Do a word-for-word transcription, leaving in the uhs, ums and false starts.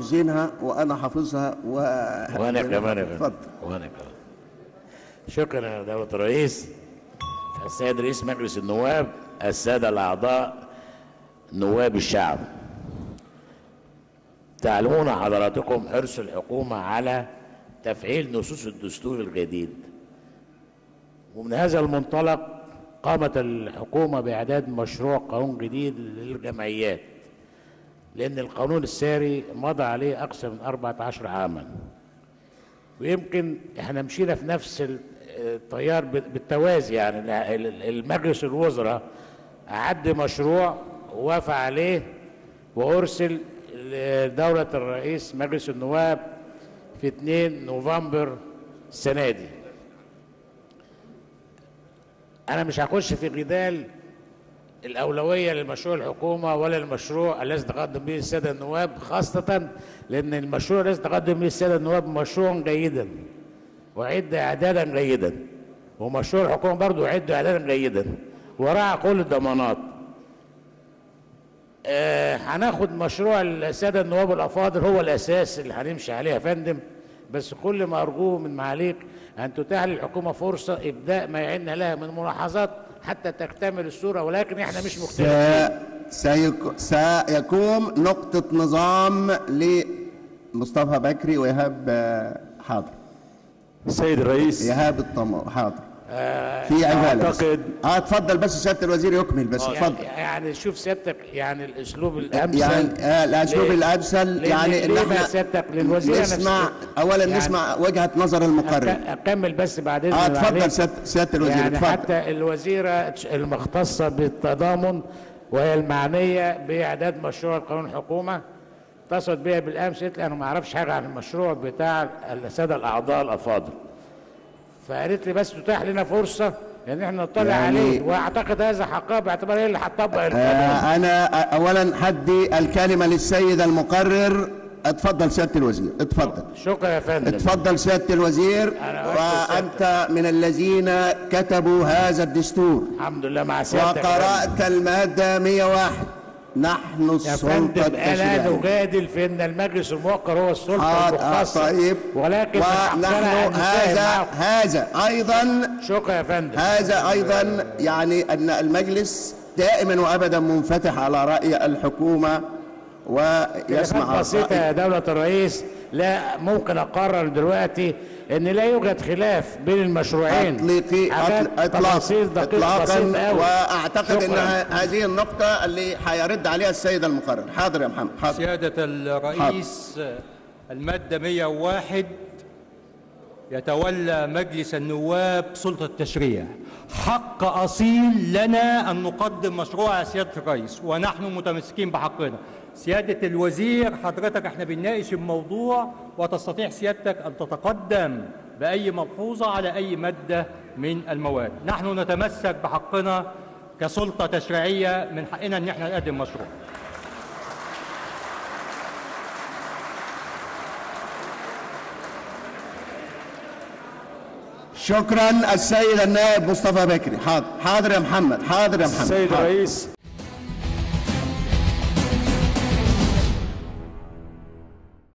حافظينها وانا حافظها و... وانا كمان يا فندم. اتفضل. وانا كمان. شكرا يا دولة الرئيس. السيد رئيس مجلس النواب، السادة الأعضاء نواب الشعب، تعلمون حضراتكم حرص الحكومة على تفعيل نصوص الدستور الجديد، ومن هذا المنطلق قامت الحكومة بإعداد مشروع قانون جديد للجمعيات، لأن القانون الساري مضى عليه أكثر من أربعة عشر عاما، ويمكن احنا مشينا في نفس التيار بالتوازي. يعني المجلس الوزراء أعد مشروع ووافق عليه وأرسل لدولة الرئيس مجلس النواب في اثنين نوفمبر السنة دي. أنا مش هخش في جدال الأولوية لمشروع الحكومة ولا المشروع الذي تقدم به السادة النواب، خاصة لأن المشروع الذي تقدم به السادة النواب مشروع جيدا وعد إعدادا جيدا، ومشروع الحكومة برضه عد إعدادا جيدا وراعى كل الضمانات. آه هناخد مشروع السادة النواب الأفاضل هو الأساس اللي هنمشي عليه يا فندم، بس كل ما أرجوه من معاليك أن تتاح للحكومة فرصة إبداء ما يعن لها من ملاحظات حتى تكتمل الصورة، ولكن إحنا مش مختلفين. سيكون نقطة نظام لمصطفى بكري وإيهاب. حاضر. السيد الرئيس. إيهاب الطماطم. حاضر. آه في عجالة. أعتقد اه اتفضل بس سيادة الوزير يكمل بس. اتفضل. يعني, يعني شوف سيادتك، يعني الأسلوب الأمثل، يعني آه الأسلوب الأمثل يعني إن احنا سيادتك للوزير نسمع أولا يعني نسمع وجهة نظر المقرر. أكمل بس بعدين. اه اتفضل سيادة الوزير. يعني اتفضل. حتى الوزيرة المختصة بالتضامن وهي المعنية بإعداد مشروع قانون الحكومة اتصلت بيا بالأمس، قالت لي أنا ما أعرفش حاجة عن المشروع بتاع السادة الأعضاء الأفاضل، فقالت لي بس تتاح لنا فرصة ان احنا نطلع يعني عليه، واعتقد هذا حقها باعتبار هي اللي هتطبق القانون. آه انا اولا حدي الكلمة للسيد المقرر. اتفضل سيادة الوزير. اتفضل. شكرا يا فندم. اتفضل سيادة الوزير. وانت من الذين كتبوا هذا الدستور. الحمد لله مع سيادتك. وقرأت المادة مئة وواحد. نحن السلطة التشريعية. أنا نجادل في أن المجلس الموقر هو السلطة المختصة. طيب. ولكن ونحن هذا هذا أيضا. شكرا يا فندم. هذا أيضا يعني أن المجلس دائما وأبدا منفتح على رأي الحكومة ويسمع. بسيطة يا دولة الرئيس، لا ممكن أقرر دلوقتي ان لا يوجد خلاف بين المشروعين. اطلقي اطلاقا اطلاقا واعتقد ان هذه النقطه اللي هيرد عليها السيد المقرر. حاضر يا محمد. حاضر. سياده الرئيس. حاضر. الماده مئة وواحد يتولى مجلس النواب سلطه التشريع. حق اصيل لنا ان نقدم مشروع يا سياده الرئيس، ونحن متمسكين بحقنا. سيادة الوزير حضرتك احنا بنناقش الموضوع، وتستطيع سيادتك أن تتقدم بأي ملحوظة على أي مادة من المواد. نحن نتمسك بحقنا كسلطة تشريعية، من حقنا أن احنا نقدم مشروع. شكرا. السيد النائب مصطفى بكري. حاضر. حاضر يا محمد. حاضر يا محمد. السيد الرئيس.